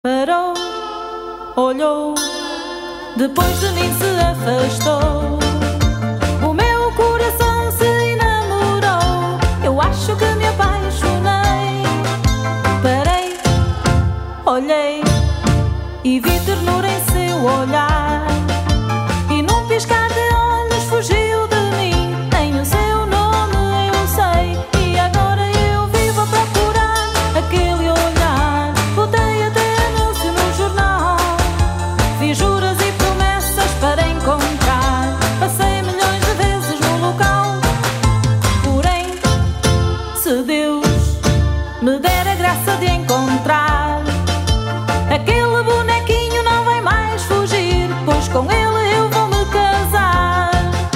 Parou, olhou, depois de mim se afastou. O meu coração se enamorou, eu acho que me apaixonei. Parei, olhei e vi ternura em seu olhar, e num piscar de olhos fugiu de mim. Nem o seu nome eu sei, e agora eu vivo a procurar aquele olhar. Botei até anúncio no jornal, fiz juras e promessas para encontrar. Passei milhões de vezes no local, porém, se Deus me der a graça de encontrar aquele bonequinho, não vai mais fugir, pois com ele eu vou me casar.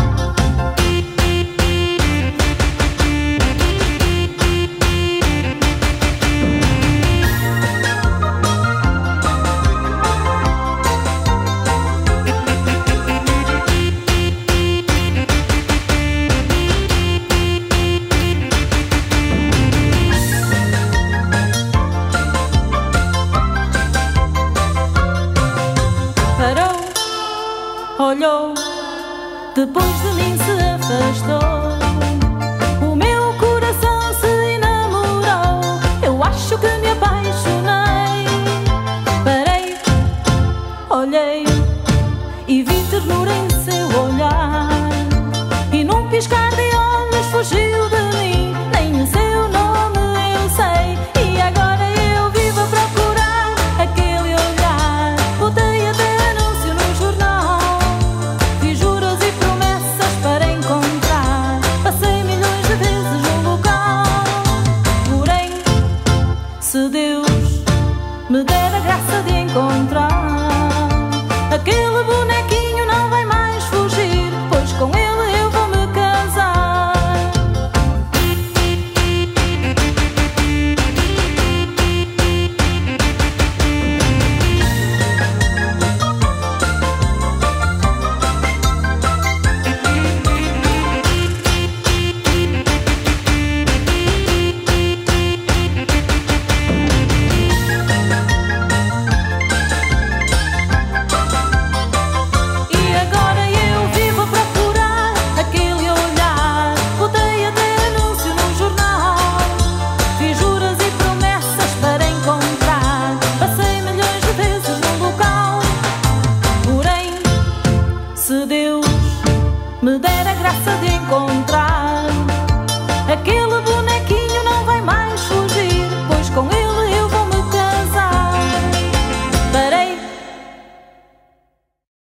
Parou, olhou, depois de mim se afastou. O meu coração se enamorou, eu acho que me apaixonei. Parei, olhei e vi ternura em seu olhar, e num piscar de olhos fugiu de mim. Nem o seu nome eu sei, e agora eu vivo a procurar aquele olhar. Botei até anúncio no jornal, fiz juras e promessas para encontrar. Passei milhões de vezes no local, porém, se Deus me der a graça de encontrar aquele boneco